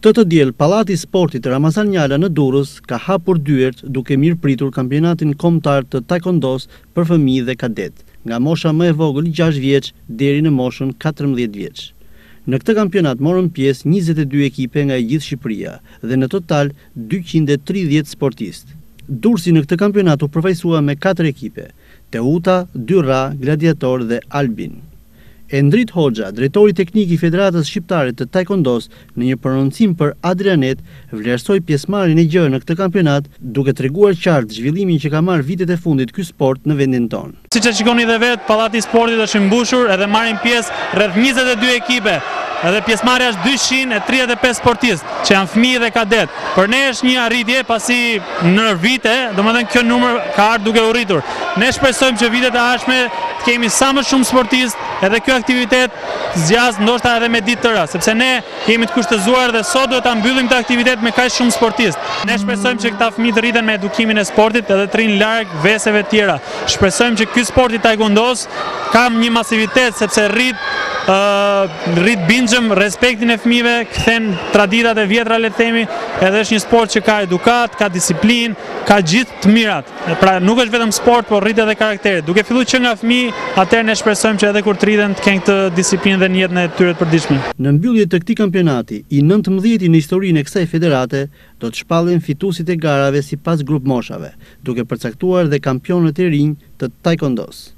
Këtë diel, Pallati i Sportit Ramazan Njala në Durrës ka hapur dyert duke mirëpritur kampionatin kombëtar të Taekwondos për fëmijë dhe kadet, nga mosha më e vogël 6 vjeç deri në moshën 14 vjeç. Në këtë kampionat morën pjesë 22 ekipe nga e gjithë Shqipëria dhe në total 230 sportistë. Durrësi në këtë kampionat u përfaqësua me 4 ekipe: Teuta, Durrës, Gladiator dhe Albin. Endrit Hoxha, drejtori teknik i Federatës Shqiptare të Taekwondos, në një prononcim për Adrianet, vlerësoi pjesëmarrjen e gjerë në këtë kampionat, duke treguar qartë zhvillimin që ka marrë vitet e fundit ky sport në vendin tonë. Siç e shikoni dhe vetë, Pallati i Sportit është i mbushur edhe marrin pjesë rreth 22 ekipe. Edhe pjesëmarrja është 235 sportistë, që janë fëmijë dhe kadet. Për ne është një arritje pasi në vite, domethënë kjo numër ka ardhur duke u rritur. Ne shpresojmë që vitet e ardhshme të kemi sa më shumë sportistë, edhe ky aktivitet zgjas ndoshta edhe me ditë tëra, sepse ne jemi të kushtëzuar dhe sot do ta mbyllim këtë aktivitet me kaq shumë sportistë. Ne shpresojmë që këta fëmijë të rriten me edukimin e sportit edhe të rrinë larg veseve të tjera. Shpresojmë që ky sport i Taekwondos ka një masivitet sepse rrit bingjëm respektin e fëmijëve, kthen traditat e vjetra le të themi, edhe është një sport që ka edukat, ka disiplinë, ka gjithë të mirat. Pra nuk është vetëm sport, por rrit edhe karakteret. Duke filluar që nga fëmijë, atëherë ne shpresojmë që edhe kur të rriten të kenë këtë disiplinë dhe në jetën e tyre të përditshme. Në mbyllje të këtij kampionati, i 19 në historinë e kësaj federate, do të shpallen fituesit e garave sipas grup moshave, duke përcaktuar dhe kampionët e rinj të Taekwondos.